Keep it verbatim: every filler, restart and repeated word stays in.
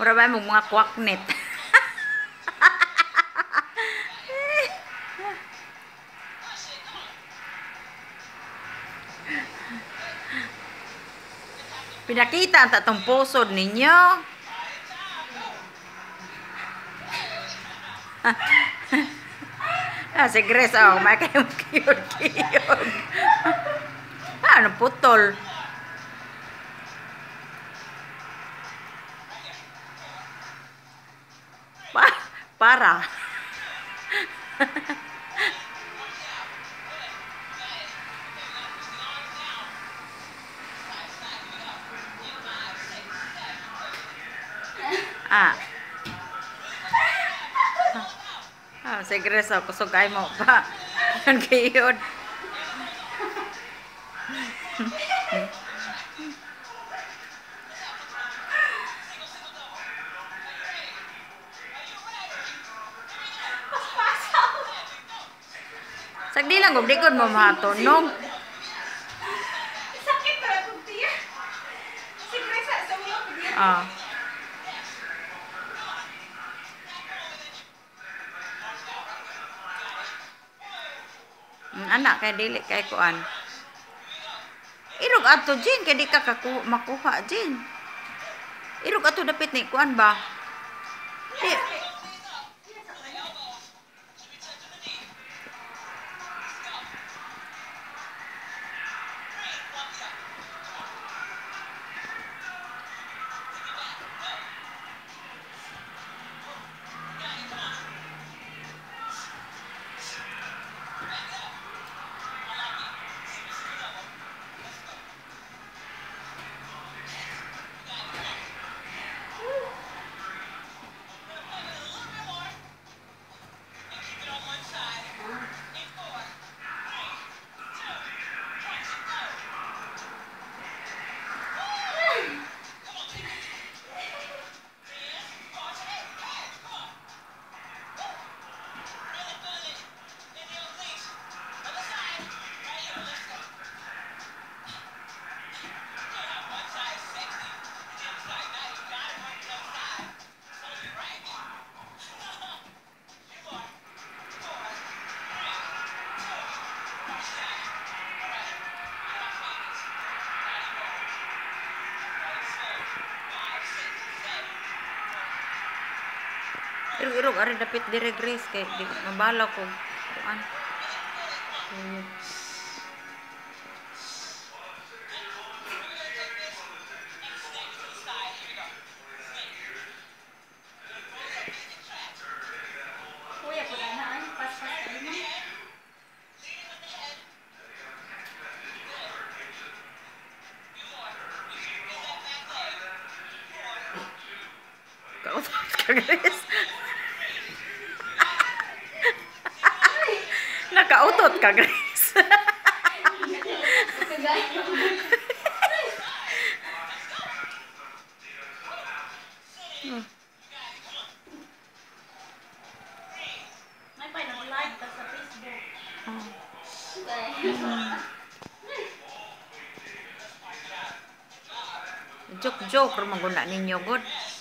Mura ba mong mga kwaknet? Pinakita ang tatong pusod ninyo. Ah, si Grace, oh, may kayong kiyod-kiyod. Ah, ano putol? Pa para. Ah. Ah, si Grace, oh, kusog kayo mo pa. Yan kiyod. Sagdi lang, gub, di ko mo mahatunog. Sakit pala kung tiya. Si Grace, sa ulo ko diya. Ah. Mm, anak, kay dili kay kuan. Irog ato Jin, kay di ka kaku makuha Jin. Irog ato dapit ni kuan ba? Di. Irog-irog ari dapit dire Grace kay di mabala ko kuan. Hmm. Kuya, pula na ay pas-pas ka din. Kautot ka Grace. Nakautot ka Grace. May pa nag-live ta sa Facebook. Joke-joke ro maguna ninyo god.